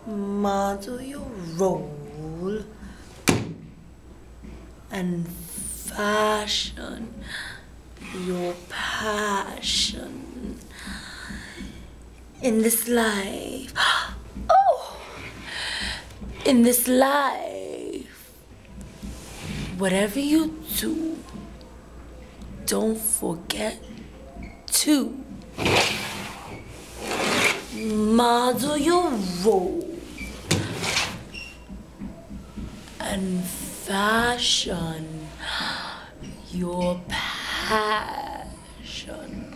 Model your role and fashion your passion in this life. Oh, in this life, whatever you do, don't forget to model your role and fashion your passion.